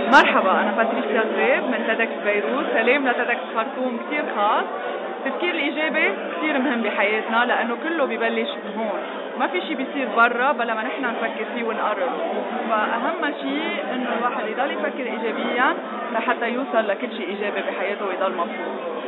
مرحبا، أنا باتريسيا غريب من تيدكس بيروت. سلام لتيدكس خرطوم كتير خاص. التفكير الإيجابي كتير مهم بحياتنا لأنه كله ببلش هون، ما في شي بيصير برا بلا ما نحن نفكر فيه ونقرر. فأهم شي إنه الواحد يضل يفكر إيجابيا لحتى يوصل لكل شي إيجابي بحياته ويضل مبسوط.